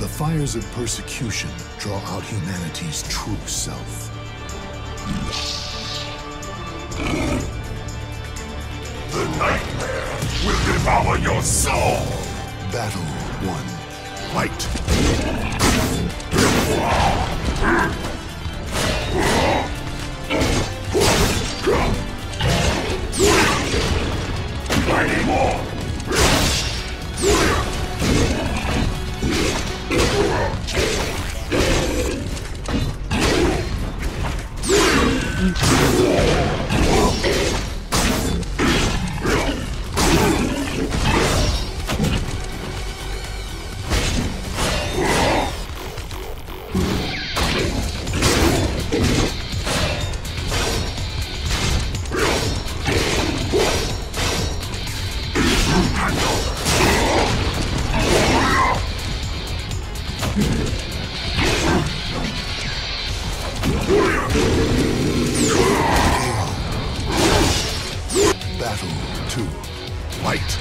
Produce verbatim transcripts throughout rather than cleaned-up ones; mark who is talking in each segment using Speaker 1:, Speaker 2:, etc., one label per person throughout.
Speaker 1: The fires of persecution draw out humanity's true self.
Speaker 2: The nightmare will devour your soul!
Speaker 1: Battle one. Fight!
Speaker 2: Mighty more!
Speaker 1: Battle two. Fight!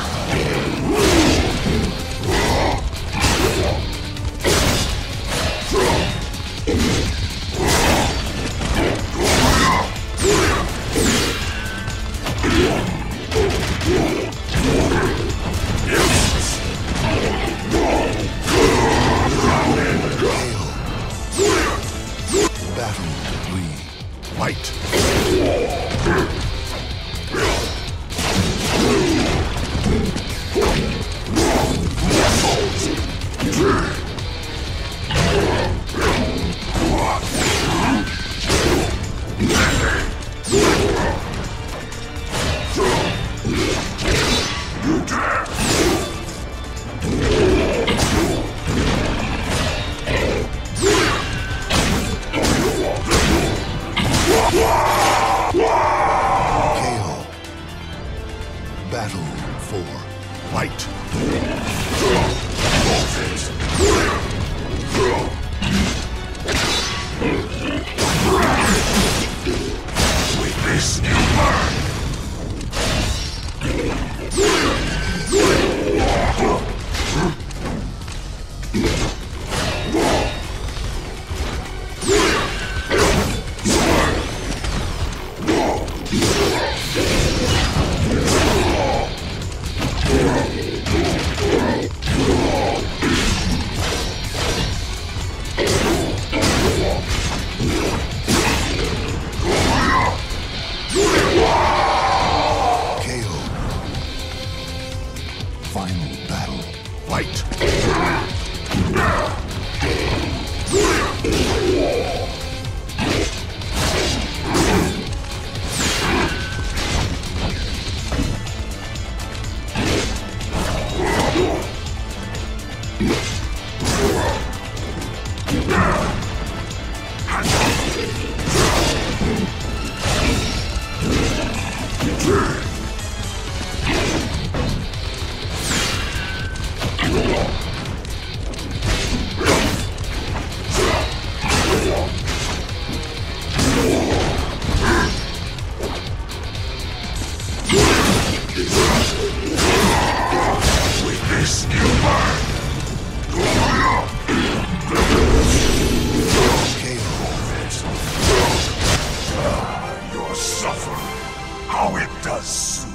Speaker 1: Battle three. Fight! Battle four. Fight! With this you burn! Final battle. Fight! With this you burn! Your suffering, how it does